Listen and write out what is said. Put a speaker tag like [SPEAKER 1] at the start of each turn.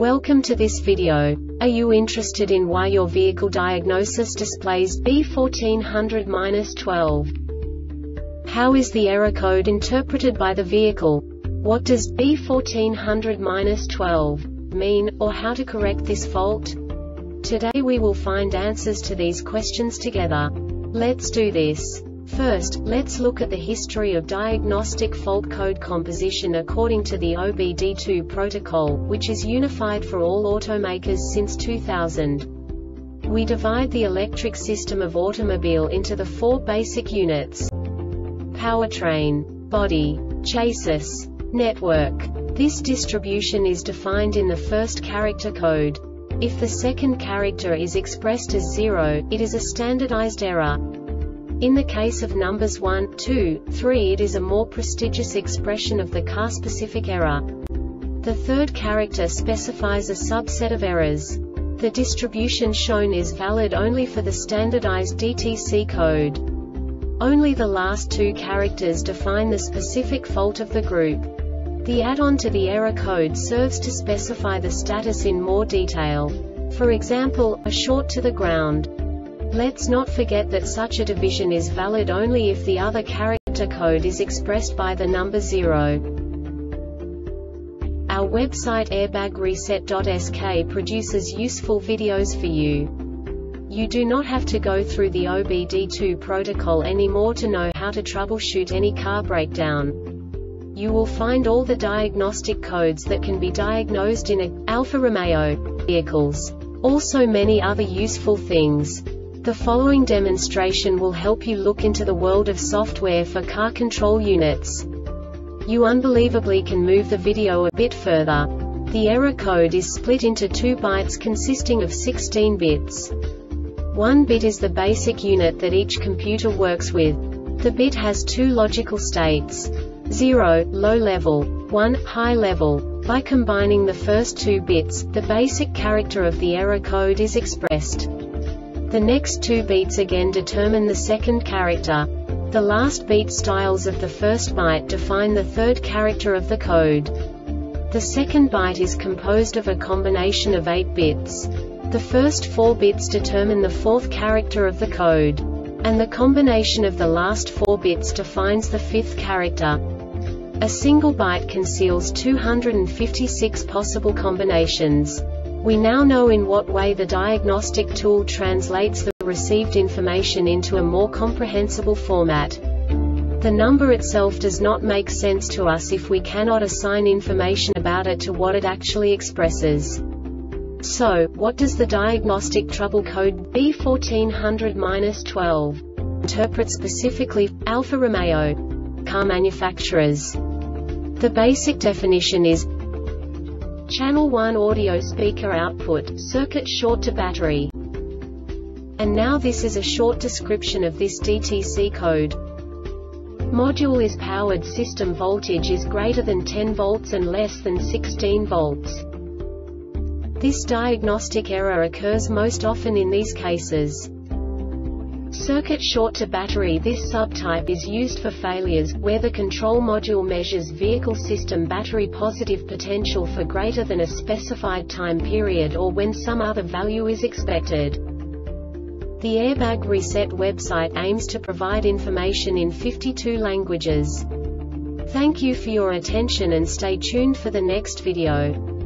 [SPEAKER 1] Welcome to this video. Are you interested in why your vehicle diagnosis displays B1400-12? How is the error code interpreted by the vehicle? What does B1400-12 mean, or how to correct this fault? Today we will find answers to these questions together. Let's do this. First, let's look at the history of diagnostic fault code composition according to the OBD2 protocol, which is unified for all automakers since 2000. We divide the electric system of automobile into the four basic units: powertrain, body, chassis, network. This distribution is defined in the first character code. If the second character is expressed as 0, it is a standardized error. In the case of numbers 1, 2, 3, it is a more prestigious expression of the car-specific error. The third character specifies a subset of errors. The distribution shown is valid only for the standardized DTC code. Only the last two characters define the specific fault of the group. The add-on to the error code serves to specify the status in more detail. For example, a short to the ground. Let's not forget that such a division is valid only if the other character code is expressed by the number 0. Our website airbagreset.sk produces useful videos for you. You do not have to go through the OBD2 protocol anymore to know how to troubleshoot any car breakdown. You will find all the diagnostic codes that can be diagnosed in Alfa Romeo vehicles. Also many other useful things. The following demonstration will help you look into the world of software for car control units. You unbelievably can move the video a bit further. The error code is split into 2 bytes consisting of 16 bits. 1 bit is the basic unit that each computer works with. The bit has 2 logical states: 0, low level, 1, high level. By combining the first 2 bits, the basic character of the error code is expressed. The next 2 beats again determine the second character. The last beat styles of the first byte define the third character of the code. The second byte is composed of a combination of 8 bits. The first 4 bits determine the fourth character of the code. And the combination of the last 4 bits defines the fifth character. A single byte conceals 256 possible combinations. We now know in what way the diagnostic tool translates the received information into a more comprehensible format. The number itself does not make sense to us if we cannot assign information about it to what it actually expresses. So, what does the diagnostic trouble code B1400-12 interpret specifically for Alfa Romeo car manufacturers? The basic definition is Channel 1 audio speaker output, circuit short to battery. And now this is a short description of this DTC code. Module is powered, system voltage is greater than 10 volts and less than 16 volts. This diagnostic error occurs most often in these cases. Circuit short to battery. This subtype is used for failures where the control module measures vehicle system battery positive potential for greater than a specified time period or when some other value is expected. The Airbag Reset website aims to provide information in 52 languages. Thank you for your attention and stay tuned for the next video.